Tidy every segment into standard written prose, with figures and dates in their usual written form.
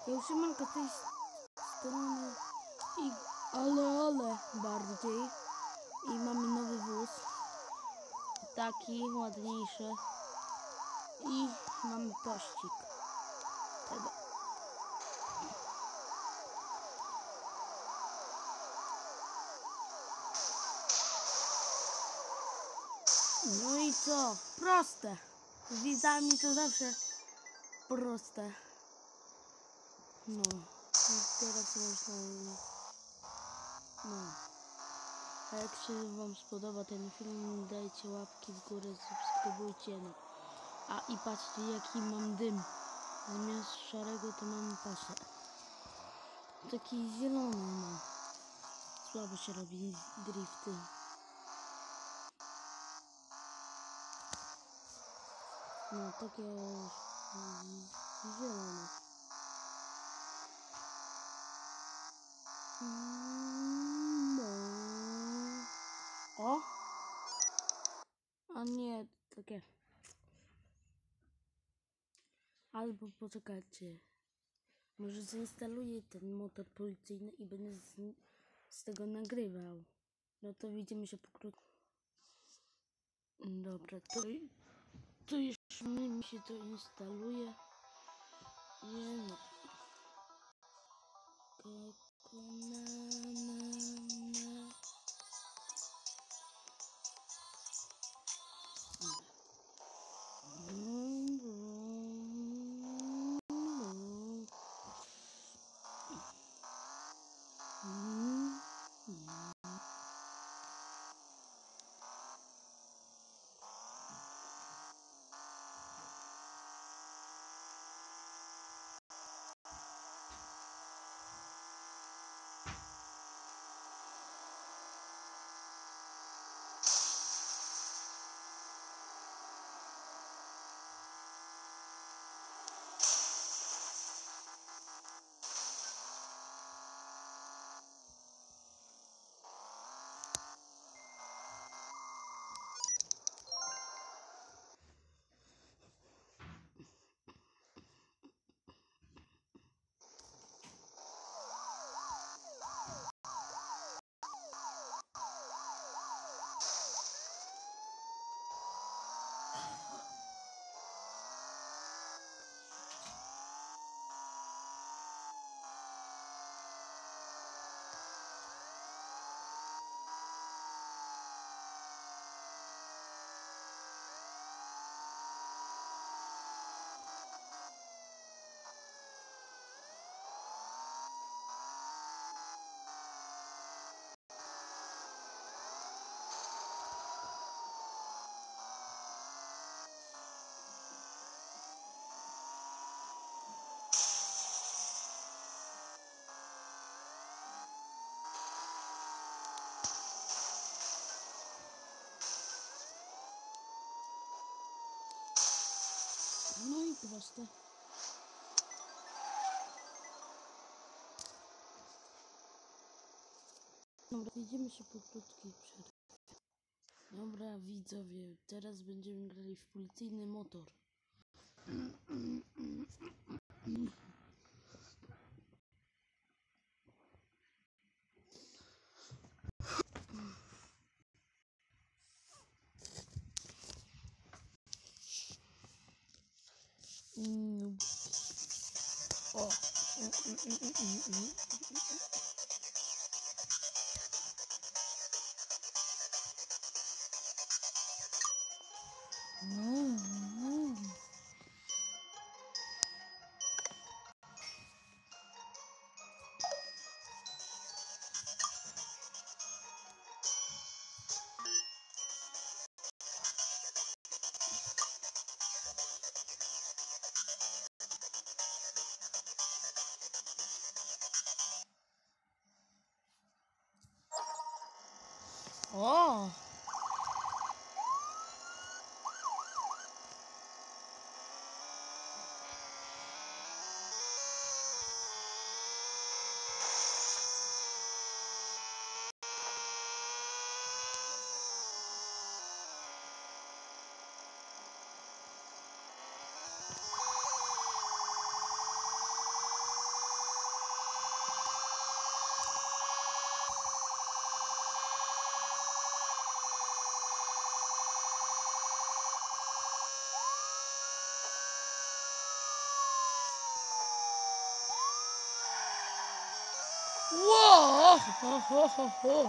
Siemanko z tej strony ale bardziej i mamy nowy wóz, taki ładniejszy i mamy pościg tego. No i co? Proste. Z widzami to zawsze proste. No i teraz można... No. A jak się wam spodoba ten film, dajcie łapki w górę, subskrybujcie. No. A i patrzcie jaki mam dym. Zamiast szarego to mam paszę. Taki zielony mam. Słabo się robi drifty. No takie zielone. No. O! A nie, takie. Albo poczekajcie. Może zainstaluję ten motor policyjny i będę z tego nagrywał. No to widzimy się pokrótce. Dobra, to już mi się to instaluje. Nie no. No i proste. Dobra, widzimy się po krótkiej przerwie. Dobra widzowie, teraz będziemy grali w policyjny motor. O! O! Ło! Ho, ho, ho, ho.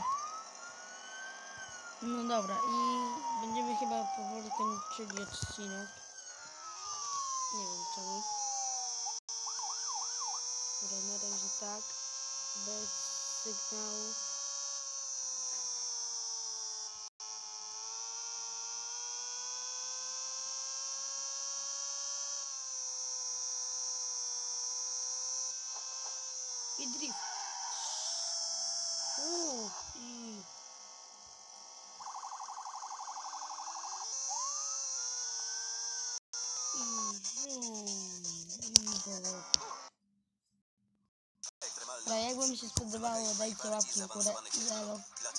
No dobra, i będziemy chyba powoli kończyli odcinek. Nie wiem czemu. Dobra, na razie tak. Bez sygnałów. I drift. I... Dobra, jak wam się spodobało, dajcie łapki w górę i elo.